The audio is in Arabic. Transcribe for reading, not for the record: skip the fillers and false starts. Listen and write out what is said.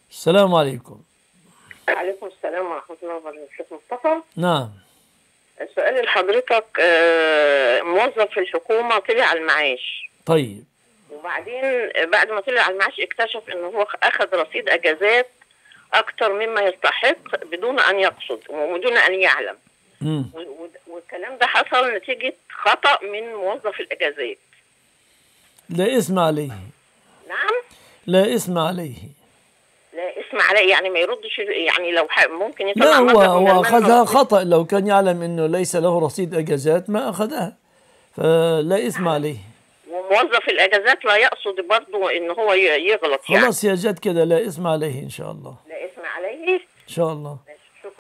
السلام عليكم. عليكم السلام ورحمة الله وبركاته. شيخ مصطفى، نعم. السؤال لحضرتك، موظف في الحكومة طلع على المعاش، طيب. وبعدين بعد ما طلع على المعاش اكتشف انه هو اخذ رصيد اجازات اكتر مما يستحق بدون ان يقصد وبدون ان يعلم. مم. والكلام ده حصل نتيجة خطأ من موظف الاجازات. لا اسم عليه. نعم. لا اسم عليه. لا اسم عليه، يعني ما يردش، يعني لو ممكن لا، يطلع مبلغ من هو المال أخذها المفروض. خطأ. لو كان يعلم أنه ليس له رصيد أجازات ما أخذها، فلا اسم عليه. وموظف الاجازات لا يقصد برضه ان هو يغلط يعني. خلاص، هي جت كده، لا اسم عليه إن شاء الله. لا اسم عليه. إن شاء الله.